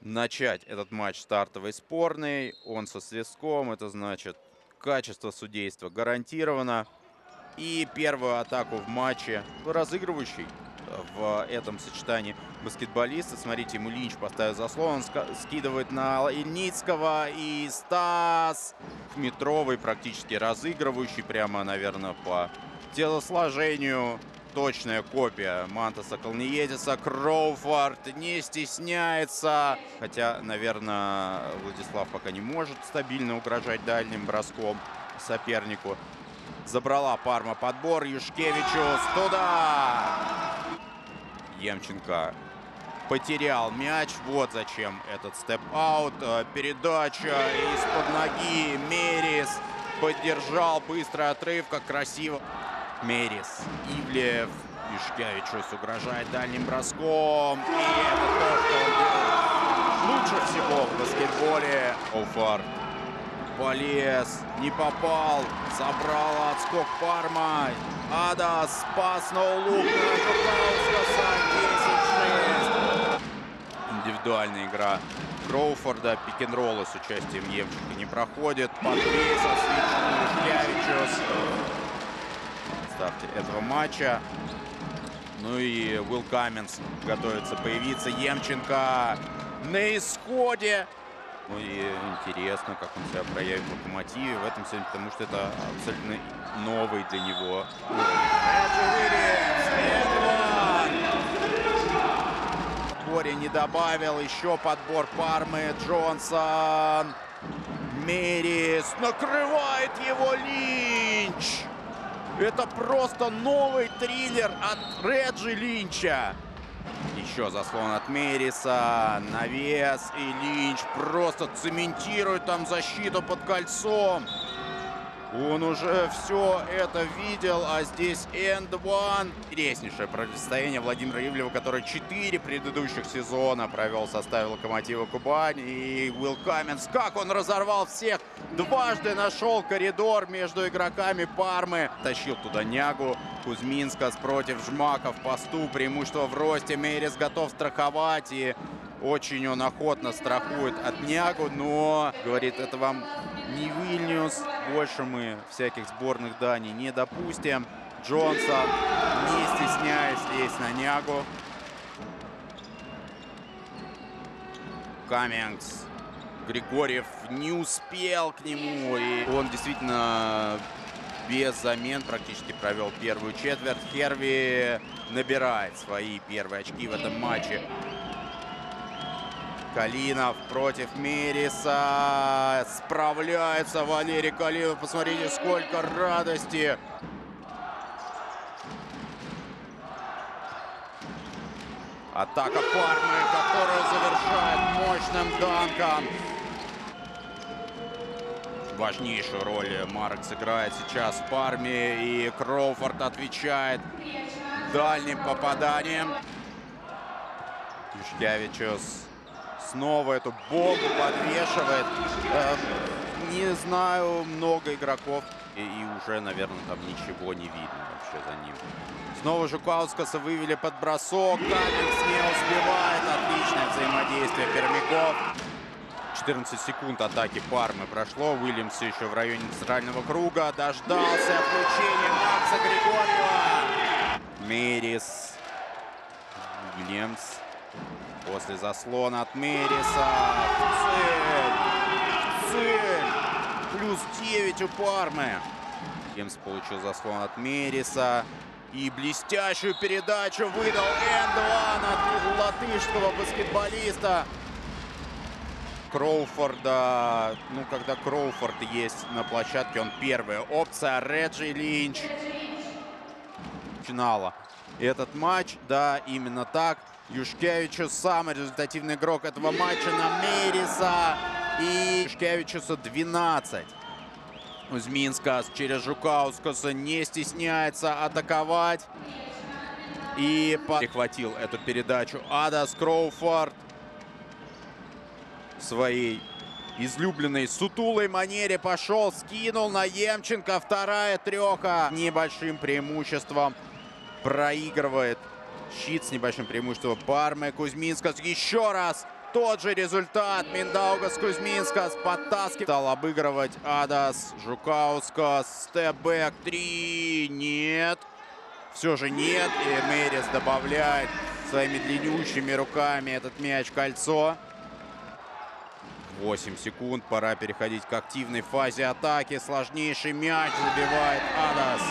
начать этот матч стартовый спорный. Он со свистком, это значит, качество судейства гарантировано. И первую атаку в матче разыгрывающий в этом сочетании баскетболиста. Смотрите, ему Линч поставил заслон, он скидывает на Ильницкого, и Стас метровый практически разыгрывающий, прямо, наверное, по телосложению. Точная копия Мантаса Калниетиса. Кроуфорд не стесняется. Хотя, наверное, Владислав пока не может стабильно угрожать дальним броском сопернику. Забрала Парма подбор. Юшкевичус туда. Емченко потерял мяч. Вот зачем этот степ-аут. Передача из-под ноги. Мерис поддержал. Быстрый отрыв. Как красиво. Мерис. Ивлев. Юшкевичус угрожает дальним броском. И это то, что он делает лучше всего в баскетболе. Офар. Полез, не попал, забрал отскок Парма. Адас, пас на улук, 10-6. Индивидуальная игра Кроуфорда, пик-н-роллы с участием Емченко не проходит. Подвес, Юшкевичус. В старте этого матча. Ну и Уилл Каменс готовится появиться. Емченко на исходе. Ну и интересно, как он себя проявит в Локомотиве в этом сезоне, потому что это абсолютно новый для него уровень. Не добавил, еще подбор Пармы. Джонсон. Мерис. Накрывает его Линч. Это просто новый триллер от Реджи Линча. Еще заслон от Мериса, навес, и Линч просто цементирует там защиту под кольцом. Он уже все это видел, а здесь энд-ван. Интереснейшее противостояние Владимира Ивлева, который 4 предыдущих сезона провел в составе Локомотива Кубань. И Уилл Каменс, как он разорвал всех, дважды нашел коридор между игроками Пармы. Тащил туда Нягу, Кузьминскас против Жмака в посту, преимущество в росте. Мерис готов страховать, и очень он охотно страхует от Нягу, но, говорит, это вам не Вильнюс, больше мы всяких сборных Дании не допустим. Джонсон, не стесняясь, лезть на Нягу. Каммингс. Григорьев не успел к нему, и он действительно без замен практически провел первую четверть. Херви набирает свои первые очки в этом матче. Калинов против Мериса. Справляется Валерий Калинов. Посмотрите, сколько радости. Атака Пармы, которая завершает мощным данком. Важнейшую роль Марк сыграет сейчас в Парме. И Кроуфорд отвечает дальним попаданием. Юшкевичус снова эту бомбу подвешивает. Не знаю, много игроков. И уже, наверное, там ничего не видно вообще за ним. Снова Жукаускаса вывели под бросок. Каменс не успевает. Отличное взаимодействие пермяков. 14 секунд атаки Пармы прошло. Уильямс все еще в районе центрального круга. Дождался включения Макса Григорьева. Мерис. Уильямс. После заслона от Мериса. Цель. Плюс 9 у Пармы. Уильямс получил заслон от Мериса. И блестящую передачу выдал энд-ван от латышского баскетболиста. Кроуфорда. Ну, когда Кроуфорд есть на площадке, он первая опция. Реджи Линч. Финала. Этот матч, да, именно так. Юшкевичус самый результативный игрок этого матча на Мериса. И Юшкевичуса 12. Кузьминскас через Жукаускаса не стесняется атаковать. И перехватил эту передачу Адас. Кроуфорд в своей излюбленной сутулой манере пошел, скинул на Емченко. Вторая треха. Небольшим преимуществом проигрывает щит с небольшим преимуществом Пармы. Кузьминскас еще раз тот же результат. Миндаугас Кузьминскас подтаскивает. Стал обыгрывать Адас Жукаускас. Степ-бэк 3. Нет. Все же нет. И Мерис добавляет своими длиннющими руками этот мяч в кольцо. 8 секунд. Пора переходить к активной фазе атаки. Сложнейший мяч забивает Адас.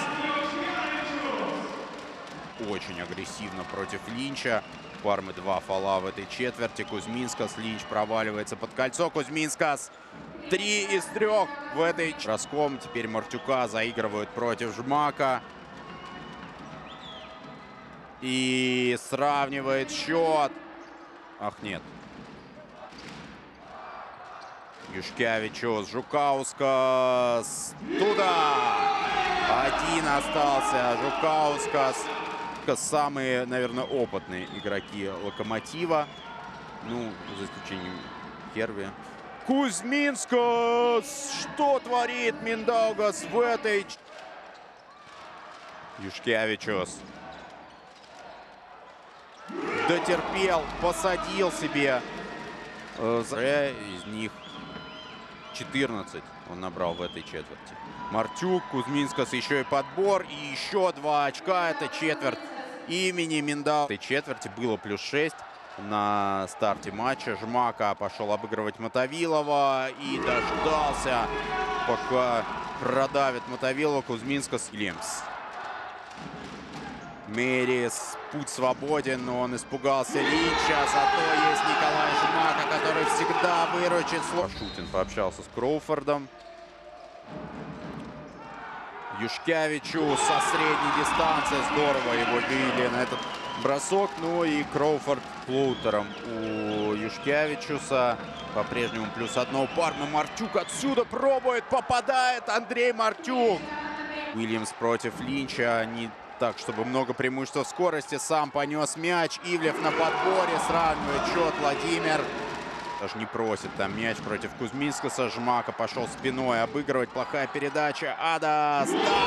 Очень агрессивно против Линча. Пармы 2 фола в этой четверти. Кузьминскас. Линч проваливается под кольцо. Кузьминскас 3 из 3 в этой. Роском теперь Мартюка заигрывают против Жмака. И сравнивает счет. Ах, нет. Юшкевичус, Жукаускас. Туда. Один остался. Жукаускас. Самые, наверное, опытные игроки Локомотива. Ну, за исключением Херви. Кузьминскас. Что творит Миндаугас в этой... Юшкевичус. Дотерпел, посадил себе. Из них 14 он набрал в этой четверти. Мартюк, Кузьминскас, еще и подбор. И еще 2 очка. Это четверть имени Миндау. В этой четверти было +6 на старте матча. Жмака пошел обыгрывать Мотовилова. И дождался, пока продавит Мотовилова. Кузьминскас и Лемс. Мерис, путь свободен, но он испугался Линча. Зато есть Николай Жмака, который всегда выручит. Шутин пообщался с Кроуфордом. Юшкевичу со средней дистанции. Здорово его вывели на этот бросок. Ну и Кроуфорд флоутером у Юшкевичуса. По-прежнему +1 Парма. Мартюк отсюда пробует, попадает Андрей Мартюк. Уильямс против Линча. Не так, чтобы много преимущества в скорости. Сам понес мяч. Ивлев на подборе. Сравнивает счет Владимир. Даже не просит там мяч против Кузьминскаса. Жмака пошел спиной обыгрывать. Плохая передача. Адас.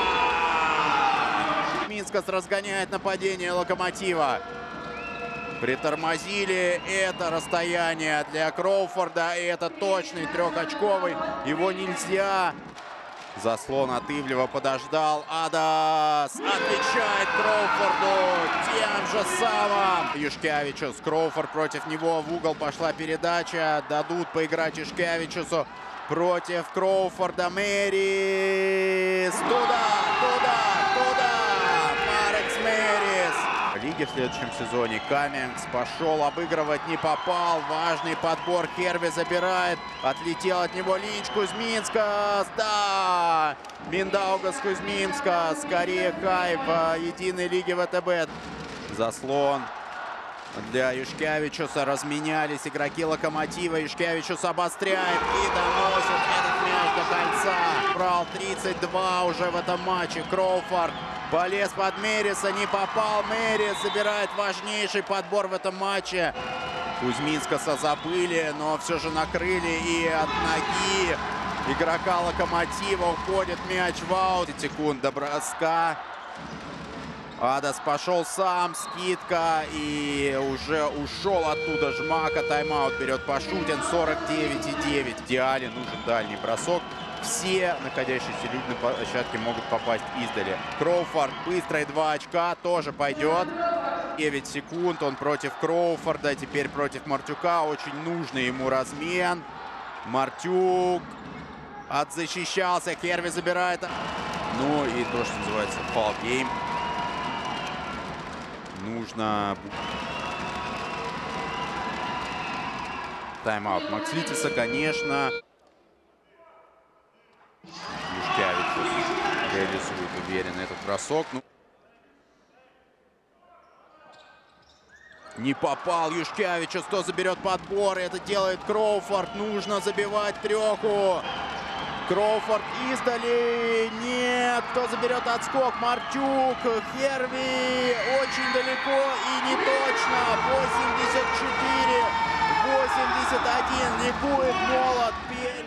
Да! Кузьминскас разгоняет нападение Локомотива. Притормозили это расстояние для Кроуфорда. И это точный 3-очковый. Его нельзя. Заслон от Ивлева подождал. Адас отвечает Кроуфорду тем же самым. Юшкевичус. Кроуфорд против него. В угол пошла передача. Дадут поиграть Юшкевичусу против Кроуфорда. Мерис. Туда, туда, туда. Марекс Мерис. В лиге в следующем сезоне Каммингс пошел обыгрывать, не попал. Важный подбор. Херви забирает. Отлетел от него Линч. Кузьминскас. Да! Миндаугас Кузьминскас. Скорее хай в единой лиге ВТБ. Заслон для Юшкевичуса. Разменялись игроки Локомотива. Юшкевичус обостряет и доносит этот мяч до кольца. Брал 32 уже в этом матче. Кроуфорд полез под Мериса, не попал. Мерис забирает важнейший подбор в этом матче. Кузьминскаса забыли, но все же накрыли. И от ноги игрока Локомотива уходит мяч в аут. Секунд до броска. Адас пошел сам, скидка, и уже ушел оттуда Жмака. Тайм-аут берет Пашутин. 49,9. В идеале нужен дальний бросок. Все находящиеся люди на площадке могут попасть издали. Кроуфорд быстрые 2 очка тоже пойдет. 9 секунд. Он против Кроуфорда. Теперь против Мартюка. Очень нужный ему размен. Мартюк отзащищался. Херви забирает. Ну и то, что называется фаул-гейм. Нужно... Тайм-аут Максвитиса, конечно. Юшкевичус реализует уверенно этот бросок. Ну, не попал Юшкевичус. Кто заберет подбор? Это делает Кроуфорд. Нужно забивать 3. Кроуфорд издали. Нет. Кто заберет отскок? Мартюк. Херви. Очень далеко и не точно. 84. 81. Не будет молот.